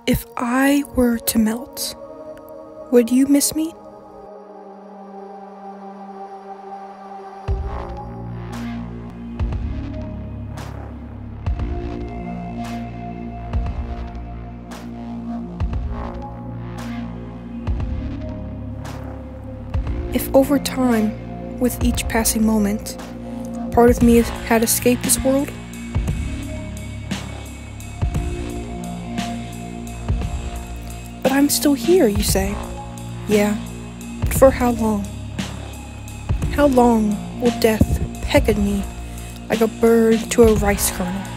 If I were to melt, would you miss me? If over time, with each passing moment, part of me had escaped this world, but I'm still here, you say. Yeah, but for how long? How long will death peck at me like a bird to a rice kernel?